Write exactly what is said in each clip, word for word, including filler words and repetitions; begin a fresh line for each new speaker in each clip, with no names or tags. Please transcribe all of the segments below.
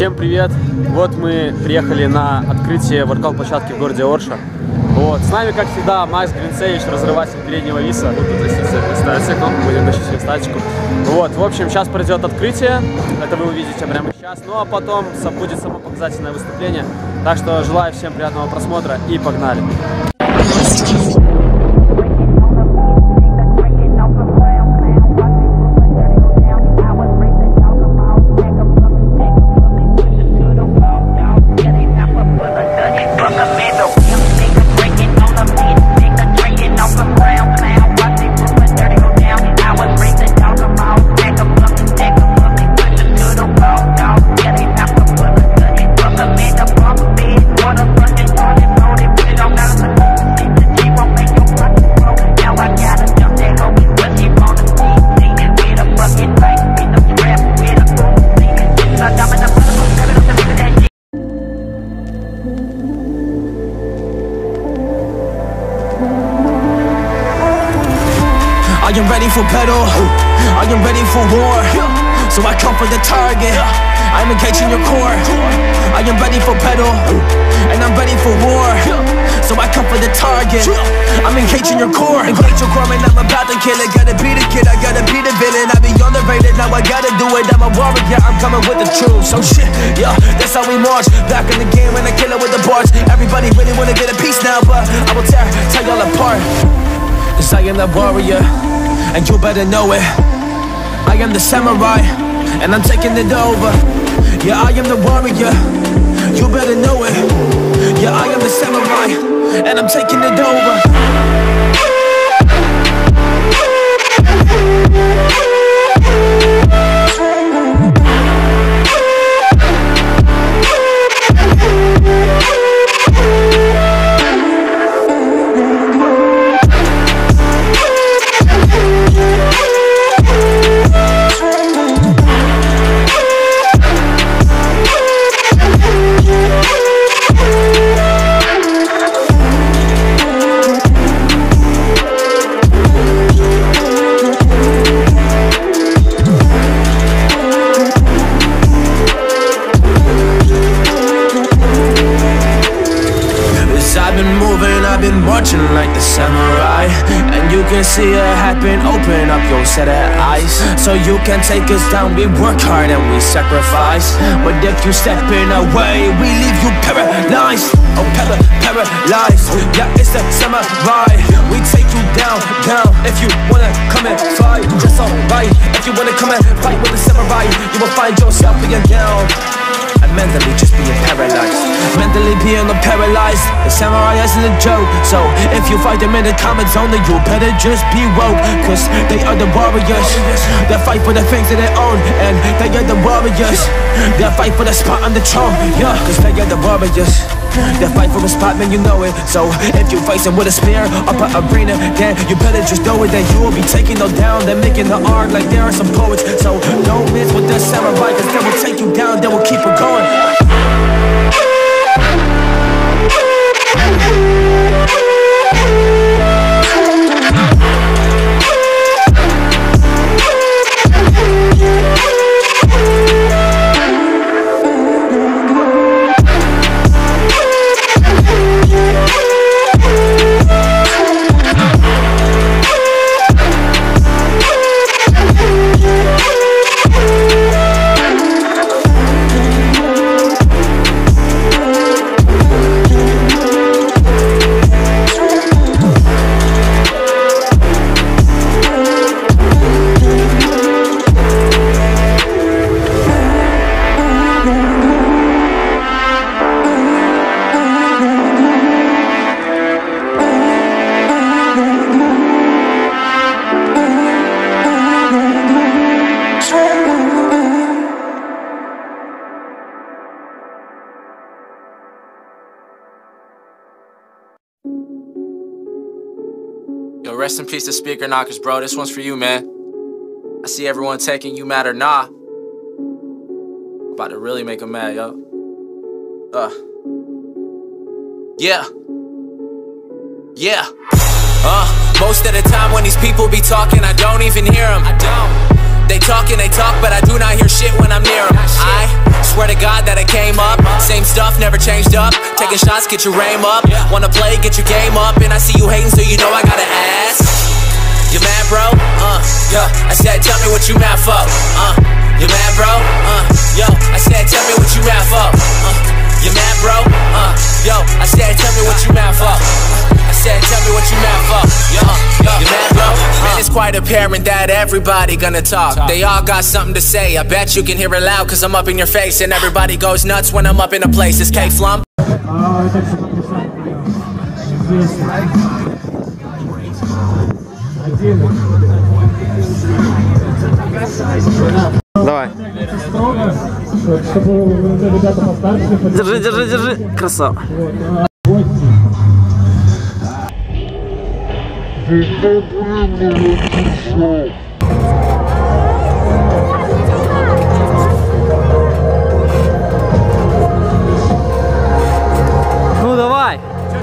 Всем привет! Вот мы приехали на открытие воркаут-площадки в городе Орша. Вот. С нами, как всегда, Макс Гринцевич, разрыватель переднего виса. Вот тут ставится кнопку, будем тащить статичку. Вот, в общем, сейчас пройдет открытие. Это вы увидите прямо сейчас. Ну а потом будет само показательное выступление. Так что желаю всем приятного просмотра и погнали!
I am ready for battle, I am ready for war. So I come for the target, I'm engaging your core. I am ready for battle, and I'm ready for war. So I come for the target, I'm engaging your core. Engage your core, man, I'm about to kill it. Gotta be the kid, I gotta be the villain. I be underrated, now I gotta do it. I'm a warrior, I'm coming with the truth. So shit, yeah, that's how we march. Back in the game when I kill it with the bars. Everybody really wanna get a piece now, but I will tear, tear y'all apart. Cause I am the warrior, and you better know it. I am the samurai, and I'm taking it over. Yeah, I am the warrior, you better know it. Yeah, I am the samurai, and I'm taking it over. I've been marching like the samurai, and you can see it happen. Open up your set of eyes, so you can take us down. We work hard and we sacrifice, but if you step in our way, we leave you paralyzed. Oh, para paralyzed. Yeah, it's the samurai. We take you down, down. If you wanna come and fight, that's alright. If you wanna come and fight with the samurai, you will find yourself being down. Mentally just being paralyzed, mentally being paralyzed. The samurai isn't a joke, so if you fight them in the comment zone, then you better just be woke. Cause they are the warriors, they fight for the things that they own, and they are the warriors, they fight for the spot on the throne. Yeah, cause they are the warriors, they fight for a spot, man, you know it. So if you face them with a spear up an arena, then you better just know it, that you will be taking them down. They're making the art like there are some poets, so don't miss with the samurai, cause they will take you down, they will keep it going.
Yo, rest in peace to Speaker Knockers, bro. This one's for you, man. I see everyone taking you mad or nah. About to really make them mad, yo. Uh. Yeah. Yeah. Uh. Most of the time when these people be talking, I don't even hear them. I don't. They talk and they talk, but I do not hear shit when I'm near them. I swear to God that I came up, same stuff, never changed up. Taking shots, get your aim up. Wanna play, get your game up. And I see you hating, so you know I gotta ask. You mad, bro? Uh, yo, I said, tell me what you mad for. Uh, you mad, bro? Uh, yo, I said, tell me what you mad for. Uh, you mad, bro? Uh, yo, I said, tell me what you mad for. I said, tell me what you mad for. Yo, yo, you mad, bro? Uh. Man, it's quite apparent that everybody gonna talk. They all got something to say. I bet you can hear it loud, cause I'm up in your face. And everybody goes nuts when I'm up in a place. It's K-Flum.
Давай. Держи, держи, держи. Красава. Ну давай.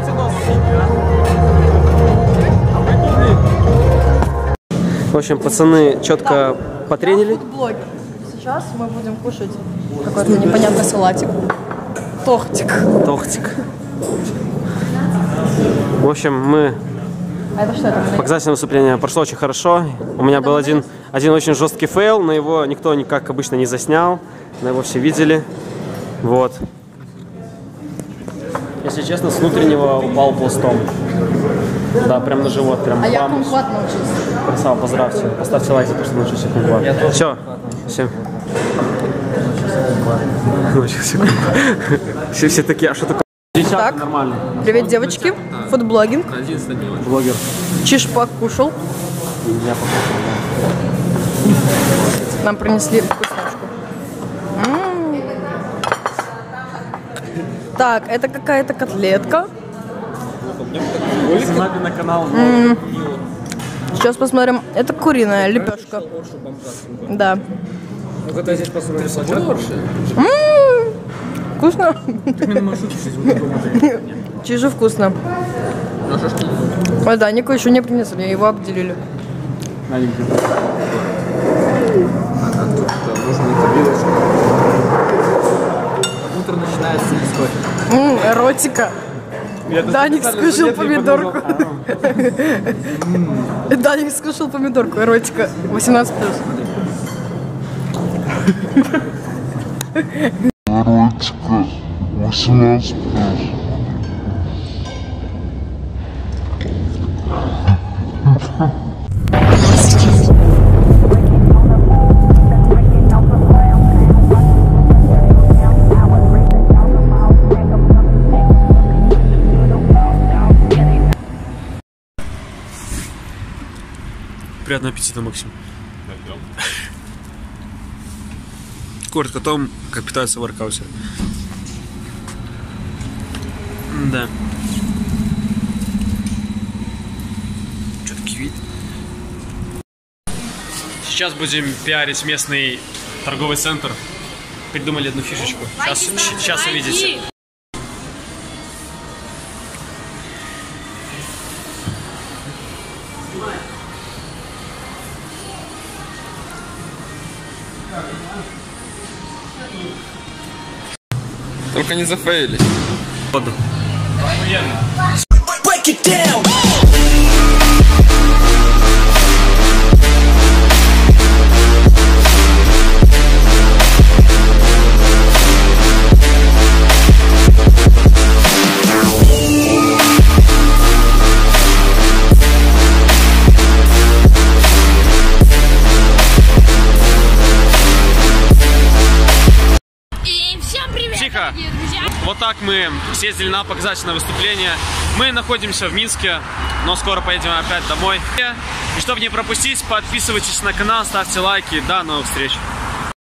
В общем, пацаны четко потренили.
Сейчас мы будем кушать какой-то непонятный салатик. Тортик.
Тортик. В общем, мы...
А это что это?
Показательное выступление прошло очень хорошо. У меня был один, один очень жесткий фейл, но его никто, как обычно, не заснял. Но его все видели. Вот. Если честно, с внутреннего упал пластом. Да, прям на живот. Прям
а я кумхват научился.
Красава, поздравьте. Поставьте лайк за то, что научился кумхват. Все. Всем. Научился кумхват. Все, все такие, а что такое?
Так,
нормально.
Привет, девочки. Фудблогинг.
Блогер.
Чиш-пак кушал.
Я покушал.
Нам принесли вкусняшку. М-м-м. Так, это какая-то котлетка.
На канал.
М-м. Сейчас посмотрим. Это куриная лепешка. Да. М-м-м. Вкусно? Чижу вкусно. Ой, да, Нику еще не принесли, его обделили.
Утро начинается с кофе.
Ммм, эротика. Даник скушал помидорку. Даник скушал помидорку, эротика. восемнадцать плюс.
Эротика восемнадцать плюс.
Приятного аппетита, Максим. Коротко о том, как питаются воркаутеры. Да. Четкий вид. Сейчас будем пиарить местный торговый центр. Придумали одну фишечку. Сейчас, сейчас увидите.
Только не зафейлись.
Воду. Тихо. Вот так мы съездили на показательное выступление. Мы находимся в Минске, но скоро поедем опять домой. И чтобы не пропустить, подписывайтесь на канал, ставьте лайки. До новых встреч.